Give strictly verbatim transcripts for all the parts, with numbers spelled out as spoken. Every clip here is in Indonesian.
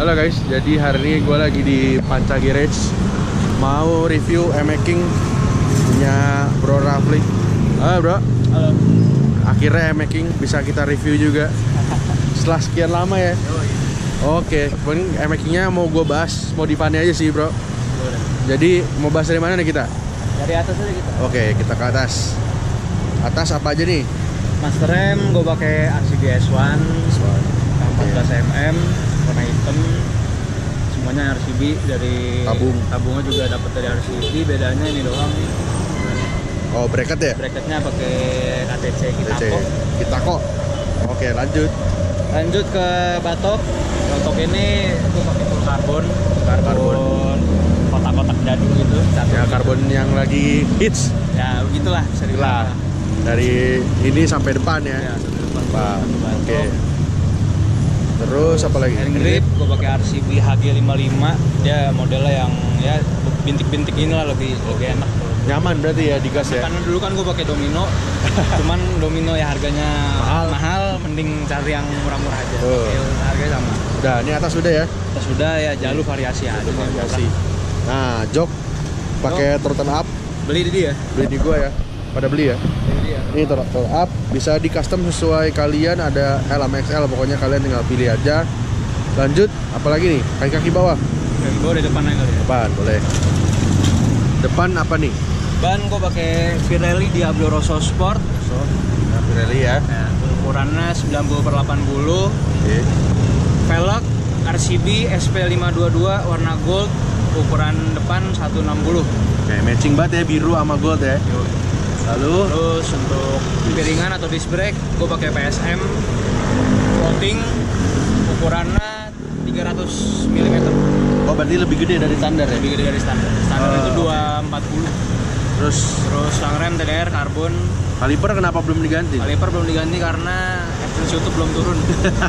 Halo guys, jadi hari ini gue lagi di Panca Garage mau review E-Making punya Bro Rafli. Halo bro. Halo. Akhirnya E-Making bisa kita review juga setelah sekian lama ya. Oke, paling E-Makingnya mau gue bahas modifannya aja sih bro. Boleh. Jadi mau bahas dari mana nih kita? Dari atas aja kita. Oke, kita ke atas. Atas apa aja nih? Master rem gue pakai R C B S satu empat belas milimeter, warna hitam. Semuanya R C B dari Tabung. Tabungnya juga dapat dari R C B. Bedanya ini doang nih. Oh, bracket ya? Bracketnya pakai K T C kita T C. kok. Kita kok. Oke, lanjut. Lanjut ke batok. Batok ini gue pakai full karbon. Karbon. Karbon. Kotak-kotak jadul gitu. Ya, karbon yang lagi hits. Ya, begitulah bisa Lah, dibilang. dari ini sampai depan ya. Ya, sampai depan. Depan. Batok. Oke. Terus apa lagi? Hand grip gue pakai R C B H G lima puluh lima. Dia modelnya yang ya bintik-bintik inilah lebih lebih enak. Nyaman berarti ya di gas ya. Karena dulu kan gue pakai Domino, cuman Domino ya harganya Mahal. mahal, mending cari yang murah-murah aja. Oh. Ya, harganya sama. Udah, ini atas sudah ya. Terus sudah ya jalur variasi aja. Itu variasi. Nah, jok pakai throttle up, Beli di dia. beli di gua ya. Pada beli ya. Beli di dia. Ini throttle up bisa di custom sesuai kalian, ada L sama X L, pokoknya kalian tinggal pilih aja. Lanjut, apalagi nih? Kaki-kaki bawah. Dan gue di depan aja ya. Depan, boleh. Depan apa nih? Ban gue pakai Pirelli Diablo Rosso Sport. So, nah, Pirelli ya. Nah, ukurannya sembilan puluh per delapan puluh. Oke. Velg R C B S P lima dua dua warna gold, ukuran depan seratus enam puluh. Oke, matching banget ya, biru sama gold ya. Lalu Terus untuk piringan atau disc brake gue pakai P S M floating, ukurannya tiga ratus milimeter. oh berarti lebih gede dari standar ya? Lebih gede dari standar. Standar Oh, itu oke. dua ratus empat puluh. Terus Terus stang rem T D R karbon. kaliper kenapa belum diganti? Kaliper belum diganti karena efisiensi YouTube belum turun.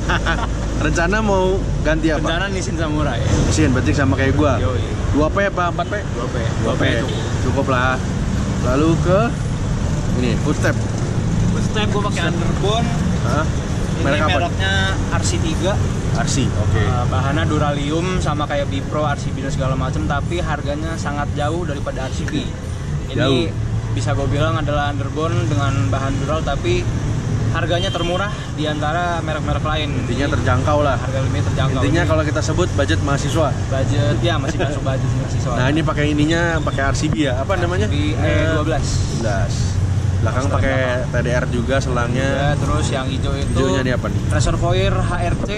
Rencana mau ganti apa? Rencana Nissin Samurai. Mesin berarti sama kayak gua. Yoi. dua P apa empat P? dua P. dua P. cukup. Cukup lah. Lalu ke ini footstep. Footstep gue pakai Underbone. Hah? Ini Merek apa? mereknya R C tiga. R C. Oke. Uh, bahannya duralium sama kayak Bipro, R C B dan segala macam, tapi harganya sangat jauh daripada R C B. Ini Jauh. bisa gue bilang adalah Underbone dengan bahan dural, tapi harganya termurah di antara merek-merek lain. Intinya Jadi, terjangkau lah. harga lebih terjangkau. Intinya Ini kalau kita sebut budget mahasiswa. budget ya masih masuk budget mahasiswa. Nah, ini pakai ininya pakai R C B ya. Apa namanya? di E dua belas. sebelas. Belakang Setelah pakai belakang. T D R juga selangnya. Ya, terus yang hijau itu Hijaunya ini apa nih? reservoir H R C.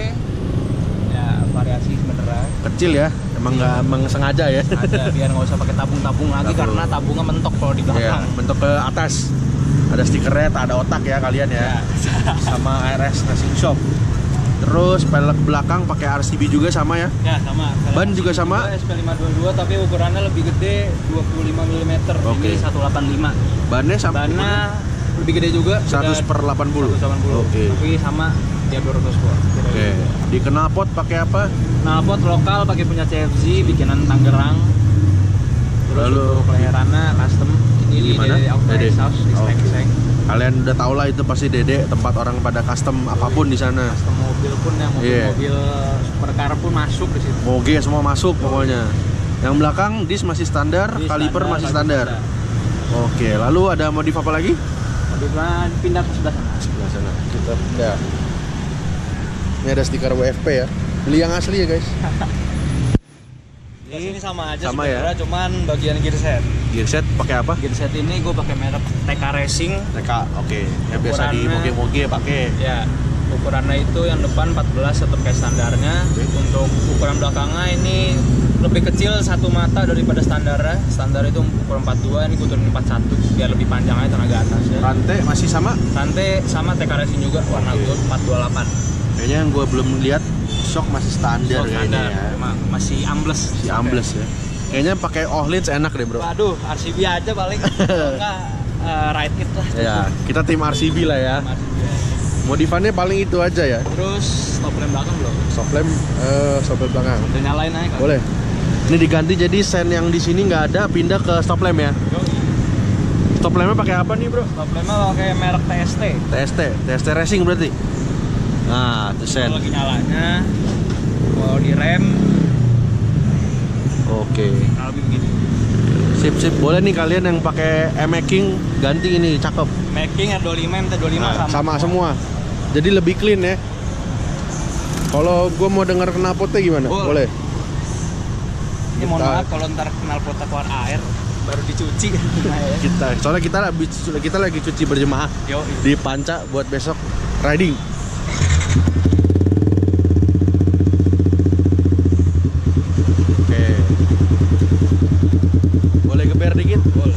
Ya, variasi sebenarnya. Kecil ya. Emang nggak emang sengaja ya. Ada biar nggak usah pakai tabung-tabung lagi Tabung. karena tabungnya mentok kalau di Iya, belakang. bentuk ke atas. Ada stikernya, tak ada otak ya kalian ya. Sama A R S Racing Shop. Terus pelek belakang pakai R C B juga sama ya. Ya, sama. Ban juga sama? S P lima dua dua tapi ukurannya lebih gede, dua puluh lima milimeter. Oke. Ini seratus delapan puluh lima. Bannya sama Bannya lebih gede juga. seratus per delapan puluh. seratus delapan puluh. Oke. Tapi sama Diablo Rosso Sport. Oke. Di knalpot pakai apa? Knalpot lokal pakai punya C F Z bikinan Tangerang. Terus Lalu untuk layarannya custom. Ini Gimana? dari Dede. Authorized House di Oh, oke. Seng. Kalian udah tau lah itu pasti Dede tempat orang pada custom apapun di sana. Custom mobil pun yang Iya. mobil-mobil supercar pun masuk di situ. Moge semua masuk pokoknya. Yang belakang dis masih standar, Jadi kaliper masih kaliper standar. Oke, lalu ada modif apa lagi? Modifnya pindah ke sebelah sana. Sebelah sana. Kita pindah. Ini ada stiker W F P ya. Beli yang asli ya guys. Ini sama aja Sama ya? sebenarnya, cuman bagian gearset. Gearset pakai apa? Gearset ini gue pakai merek T K Racing. T K, oke. Yang biasa di Ukurannya- moge-moge pakai. Ya, ukurannya itu yang depan empat belas tetap kayak standarnya. Oke. Untuk ukuran belakangnya ini lebih kecil satu mata daripada standarnya. Standar itu ukuran empat puluh dua, ini gue turunin empat puluh satu biar lebih panjang aja tenaga atasnya. Rantai masih sama? Rantai sama T K Racing juga warna Oke. gold empat dua delapan. Kayaknya yang gue belum lihat shock masih standar So, kayaknya standar, ya. ma- masih ambles. Si ambles ya. Kayaknya pakai Ohlitz enak deh bro. Waduh, R C B aja paling. Kalau enggak uh, ride kit lah. Ya, kita tim R C B lah ya. R C B aja. Modifannya paling itu aja ya. Terus stop lamp belakang belum? Stop lamp, eh, stop lamp belakang. Udah nyalain aja kan? Boleh. Ini diganti jadi sen yang di sini nggak ada, pindah ke stop lamp ya. Yoi. Stop lampnya pakai apa nih bro? Stop lampnya pakai merek T S T. T S T, T S T Racing berarti. Nah, itu sen. Kalau lagi nyalanya Kalau di rem Oke. kurang lebih begitu. Sip sip. Boleh nih kalian yang pakai M-Making ganti ini, cakep. Making R dua puluh lima M T dua puluh lima Nah, sama. sama semua. Jadi lebih clean ya. Kalau gue mau dengar knalpotnya gimana? Boleh. Boleh. Ini mohon Kita- maaf kalau ntar knalpotnya keluar air baru dicuci. Kita soalnya kita kita lagi cuci berjemaah Yo, di Panca buat besok riding. Oke. Boleh geber dikit? Boleh.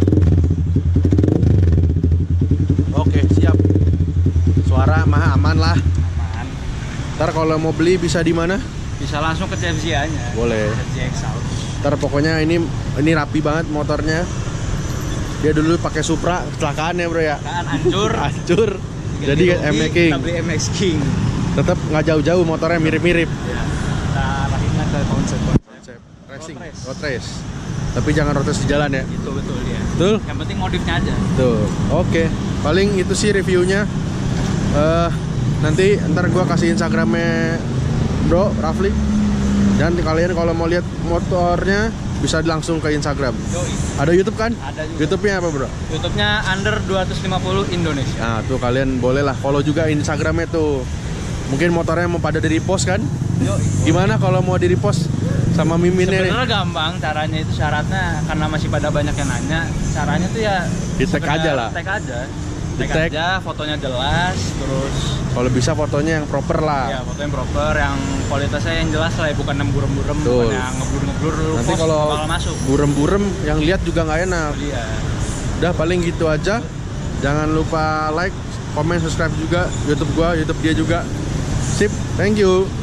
Oke, siap. Suara mah aman lah. aman. Ntar kalau mau beli bisa di mana? Bisa langsung ke C F Z-nya. Boleh. C F Z Exhaust. Ntar pokoknya ini ini rapi banget motornya. Dia dulu pakai Supra, kecelakaan ya bro ya. Kan hancur. Hancur. Jadi M-Making. Kita beli M X King. Tetap nggak jauh-jauh, motornya mirip-mirip. Ya. Kita arahinlah ke konsep Konsep racing, Road race. road race. Tapi jangan road race di jalan ya. itu betul dia. Betul? Yang penting modifnya aja. Tuh. Oke. Paling itu sih reviewnya. Eh nanti ntar gua kasih Instagramnya Bro Rafli. Dan kalian kalau mau lihat motornya bisa langsung ke Instagram. Yoi. Ada YouTube kan? Ada juga. YouTube-nya apa bro? YouTube-nya Under dua ratus lima puluh Indonesia. Nah tuh kalian boleh lah follow juga Instagramnya tuh. Mungkin motornya mau pada di repost kan? Yoi. Gimana kalau mau di repost sama miminnya nih? Sebenarnya gampang caranya, itu syaratnya karena masih pada banyak yang nanya. Caranya tuh ya Di tag sekedar aja lah. Tag aja. Di Tag tag. aja, fotonya jelas, terus Kalau bisa fotonya yang proper lah. ya foto yang proper, yang kualitasnya yang jelas lah ya, bukan yang burem-burem, Betul. bukan yang ngeblur-ngeblur. Nanti post kalau bakal masuk. burem-burem yang lihat juga nggak enak. Iya. Udah paling gitu aja. Jangan lupa like, comment, subscribe juga YouTube gua, YouTube dia juga. Sip, thank you.